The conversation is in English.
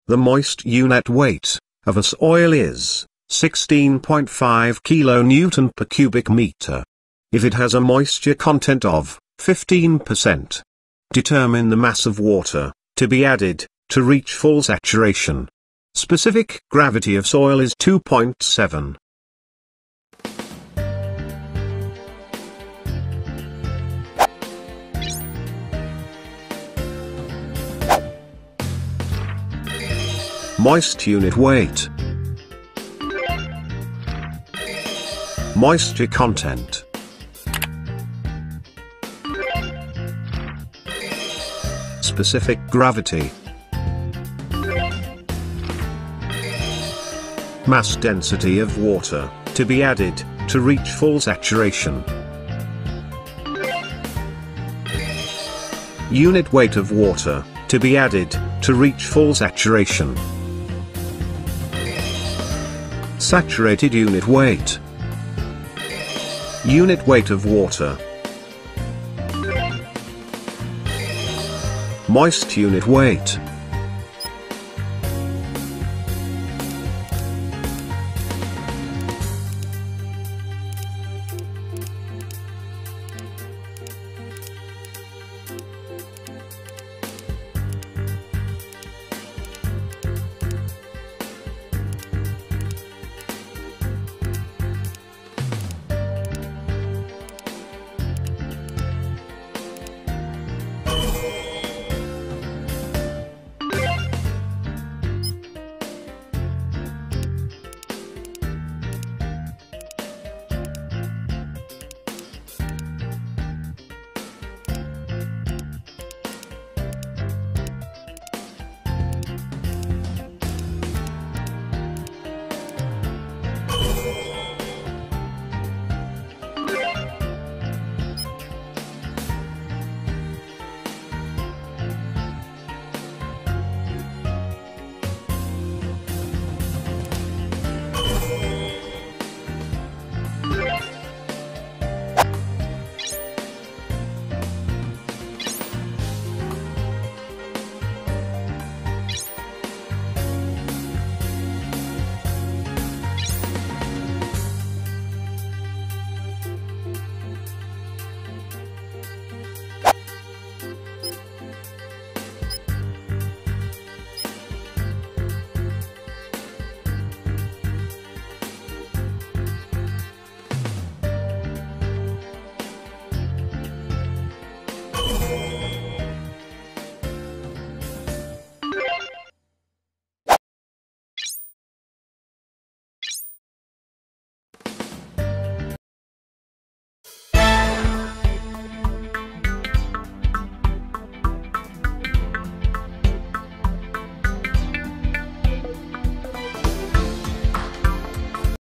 The moist unit weight of a soil is 16.5 kilonewton per cubic meter. If it has a moisture content of 15%, determine the mass of water to be added to reach full saturation. Specific gravity of soil is 2.7. Moist unit weight. Moisture content. Specific gravity. Mass density of water to be added to reach full saturation. Unit weight of water to be added to reach full saturation. Saturated unit weight. Unit weight of water. Moist unit weight.